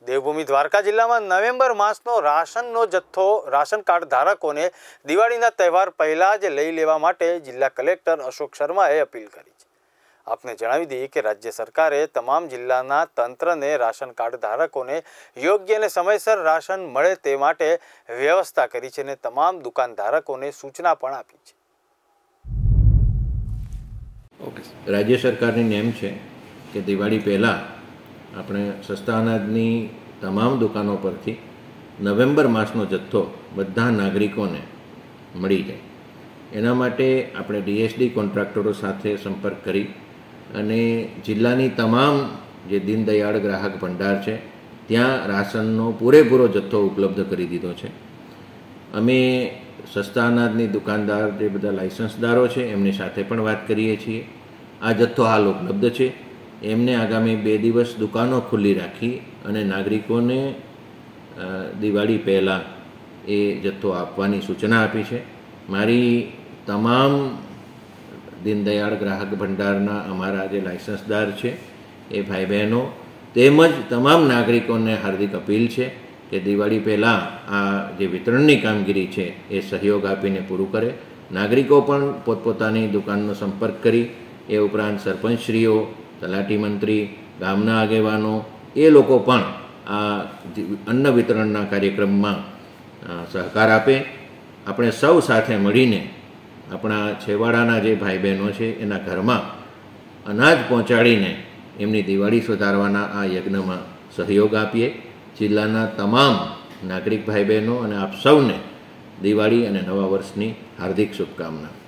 દેવભૂમિ દ્વારકા જિલ્લામાં નવેમ્બર માસનો રાશનનો જથ્થો રાશન કાર્ડ ધારકોને દિવાળીના તહેવાર પહેલાં જ લઈ લેવા માટે જિલ્લા કલેક્ટર અશોક શર્માએ અપીલ કરી છે। આપને જણાવી દઈએ કે રાજ્ય સરકારે તમામ જિલ્લાના તંત્રને રાશન કાર્ડ ધારકોને યોગ્ય અને સમયસર રાશન મળે તે માટે વ્યવસ્થા કરી છે અને તમામ દુકાનધારકોને સૂચના પણ આપી છે। राज्य सरकार की नेम है कि दिवाળી पहला આપણે સસ્તા અનાજની તમામ દુકાનો પરથી નવેમ્બર માસનો જથ્થો બધા નાગરિકોને મળી જાય। એના માટે આપણે ડીએસડી કોન્ટ્રાક્ટરો સાથે સંપર્ક કરી અને જિલ્લાની તમામ જે દીનદયાળ ગ્રાહક ભંડાર છે ત્યાં રાશનનો પૂરેપૂરો જથ્થો ઉપલબ્ધ કરી દીધો છે। અમે સસ્તા અનાજની દુકાનદાર જે બધા લાયસન્સદારો છે એમની સાથે પણ વાત કરીએ છીએ। આ જથ્થો હાલ ઉપલબ્ધ છે। એમને આગામી 2 દિવસ દુકાનો ખુલ્લી રાખી અને નાગરિકોને દિવાળી પહેલાં એ જથ્થો આપવાની સૂચના આપી છે। મારી તમામ દીનદયાળ ગ્રાહક ભંડારના અમારા જે લાયસન્સદાર છે એ ભાઈ બહેનો તેમજ તમામ નાગરિકોને હાર્દિક અપીલ છે કે દિવાળી પહેલાં આ જે વિતરણની કામગીરી છે એ સહયોગ આપીને પૂરું કરે। નાગરિકો પણ પોતપોતાની દુકાનનો સંપર્ક કરી એ ઉપરાંત સરપંચશ્રીઓ, તલાટી મંત્રી, ગામના આગેવાનો એ લોકો પણ આ અન્ન વિતરણના કાર્યક્રમમાં સહકાર આપે। આપણે સૌ સાથે મળીને આપણા છેવાડાના જે ભાઈ બહેનો છે એના ઘરમાં અનાજ પહોંચાડીને એમની દિવાળી સુધારવાના આ યજ્ઞમાં સહયોગ આપીએ। જિલ્લાના તમામ નાગરિક ભાઈ બહેનો અને આપ સૌને દિવાળી અને નવા વર્ષની હાર્દિક શુભકામના।